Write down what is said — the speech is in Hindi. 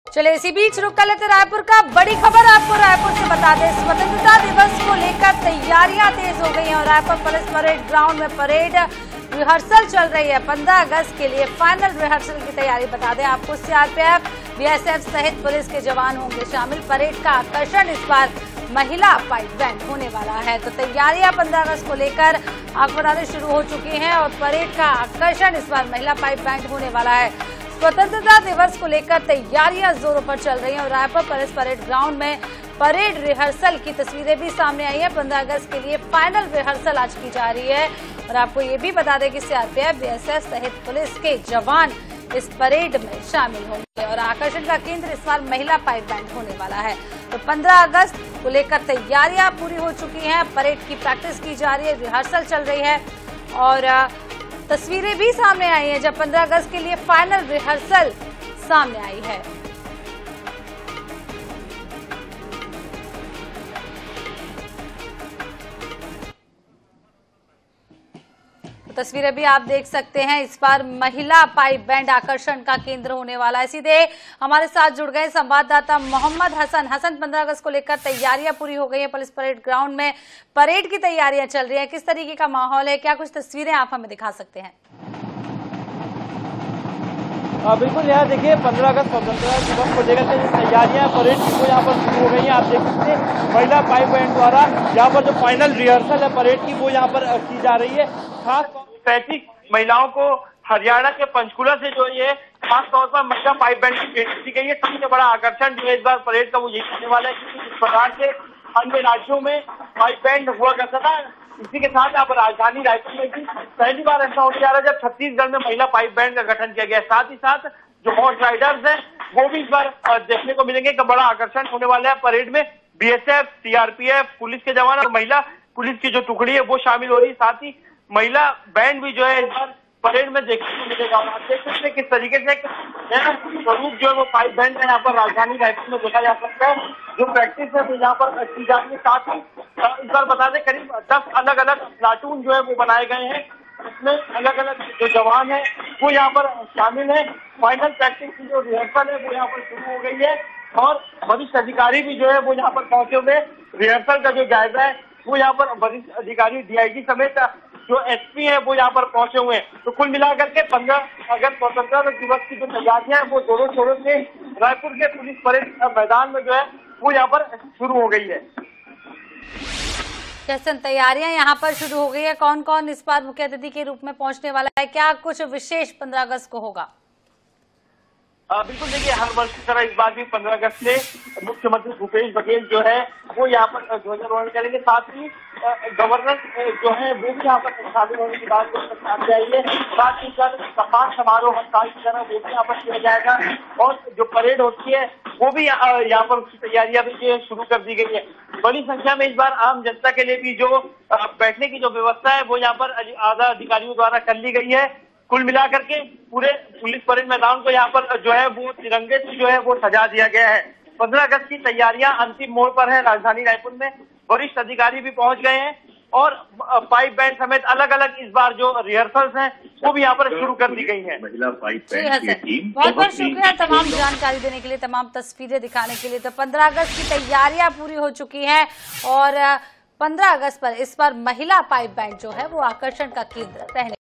चले इसी बीच रुक कर लेते रायपुर का। बड़ी खबर आपको रायपुर से बता दें, स्वतंत्रता दिवस को लेकर तैयारियां तेज हो गई हैं और रायपुर पुलिस परेड ग्राउंड में परेड रिहर्सल चल रही है। 15 अगस्त के लिए फाइनल रिहर्सल की तैयारी बता दें आपको। सीआरपीएफ, बीएसएफ सहित पुलिस के जवान होंगे शामिल। परेड का आकर्षण इस बार महिला पाइप बैंड होने वाला है। तो तैयारियां 15 अगस्त को लेकर आपको बता दें शुरू हो चुकी हैं और परेड का आकर्षण इस बार महिला पाइप बैंड होने वाला है। स्वतंत्रता दिवस को लेकर तैयारियां जोरों पर चल रही हैं और रायपुर पुलिस परेड ग्राउंड में परेड रिहर्सल की तस्वीरें भी सामने आई हैं। 15 अगस्त के लिए फाइनल रिहर्सल आज की जा रही है और आपको ये भी बता दें कि सीआरपीएफ, बीएसएफ सहित पुलिस के जवान इस परेड में शामिल होंगे और आकर्षण का केंद्र इस बार महिला पाइप बैंड होने वाला है। तो 15 अगस्त को लेकर तैयारियां पूरी हो चुकी हैं, परेड की प्रैक्टिस की जा रही है, रिहर्सल चल रही है और तस्वीरें भी सामने आई हैं जब 15 अगस्त के लिए फाइनल रिहर्सल सामने आई है। तस्वीरें भी आप देख सकते हैं। इस बार महिला पाइप बैंड आकर्षण का केंद्र होने वाला है। सीधे हमारे साथ जुड़ गए संवाददाता मोहम्मद हसन। 15 अगस्त को लेकर तैयारियां पूरी हो गई हैं। पुलिस परेड ग्राउंड में परेड की तैयारियां चल रही हैं। किस तरीके का माहौल है, क्या कुछ तस्वीरें आप हमें दिखा सकते हैं? बिल्कुल, यहाँ देखिए 15 अगस्त स्वतंत्रता दिवस को लेकर जो तैयारियां परेड की वो यहाँ पर शुरू हो गई हैं। आप देख सकते हैं महिला पाइप बैंड द्वारा यहाँ पर जो फाइनल रिहर्सल है परेड की वो यहाँ पर की जा रही है। खास 35 महिलाओं को हरियाणा के पंचकुला से जो ये खास तौर पर महिला पाइप बैंड की भेंट की गई है। सबसे बड़ा आकर्षण जो है इस बार परेड का वो यही होने वाला है, क्योंकि जिस प्रकार से अन्य राज्यों में पाइप बैंड हुआ करता था, इसी के साथ यहाँ पर राजधानी रायपुर में भी पहली बार ऐसा होने जा रहा है जब छत्तीसगढ़ में महिला पाइप बैंड का गठन किया गया। साथ ही साथ जो हॉर्स राइडर्स हैं वो भी इस बार देखने को मिलेंगे कि बड़ा आकर्षण होने वाला है परेड में। बीएसएफ, सीआरपीएफ, पुलिस के जवान और महिला पुलिस की जो टुकड़ी है वो शामिल हो रही है। साथ ही महिला बैंड भी जो है इस बार परेड में देखने को मिलेगा। और आप देख सकते हैं किस तरीके से स्वरूप जो है वो पाइप बैंड है यहाँ पर राजधानी रायपुर में देखा जा सकता है। जो प्रैक्टिस है वो यहाँ पर की जा रही है। साथ ही इस बार बता दें करीब 10 अलग अलग प्लाटून जो है वो बनाए गए हैं, इसमें अलग अलग जो जवान है वो यहाँ पर शामिल है। फाइनल प्रैक्टिस की जो रिहर्सल है वो यहाँ पर शुरू हो गई है और वरिष्ठ अधिकारी भी जो है वो यहाँ पर पहुंचे हुए रिहर्सल का जो जायजा है वो यहाँ पर वरिष्ठ अधिकारी डीआईजी समेत जो एसपी है वो यहाँ पर पहुंचे हुए हैं। तो कुल मिलाकर के 15 अगस्त स्वतंत्रता दिवस की जो तैयारियां हैं वो जोरों शोरों से रायपुर के पुलिस परेड मैदान में जो है वो यहाँ पर शुरू हो गई है। जैसे तैयारियां यहाँ पर शुरू हो गई है, कौन कौन इस बार मुख्य अतिथि के रूप में पहुंचने वाला है, क्या कुछ विशेष 15 अगस्त को होगा? बिल्कुल, देखिए हर वर्ष की तरह इस बार भी 15 अगस्त से मुख्यमंत्री भूपेश बघेल जो है वो यहाँ पर ध्वजारोहण करेंगे। साथ ही गवर्नर जो है वो भी यहाँ पर शामिल होने की बात सामने आई है। साथ ही सम्मान समारोह हर साल की तरह वो भी यहाँ पर किया जाएगा और जो परेड होती है वो भी यहाँ पर उसकी तैयारियां भी शुरू कर दी गई है। बड़ी संख्या में इस बार आम जनता के लिए भी जो बैठने की जो व्यवस्था है वो यहाँ पर आधा अधिकारियों द्वारा कर ली गई है। कुल मिलाकर के पूरे पुलिस परेड मैदान को यहाँ पर जो है वो तिरंगे से जो है वो सजा दिया गया है। 15 अगस्त की तैयारियां अंतिम मोड़ पर है। राजधानी रायपुर में वरिष्ठ अधिकारी भी पहुंच गए हैं और पाइप बैंड समेत अलग अलग इस बार जो रिहर्सल्स हैं वो भी यहाँ पर शुरू कर दी गई हैं। महिला पाइप बैंड की टीम बहुत बहुत शुक्रिया तमाम जानकारी देने के लिए, तमाम तस्वीरें दिखाने के लिए। तो 15 अगस्त की तैयारियां पूरी हो चुकी हैं और 15 अगस्त पर इस बार महिला पाइप बैंड जो है वो आकर्षण का केंद्र रहने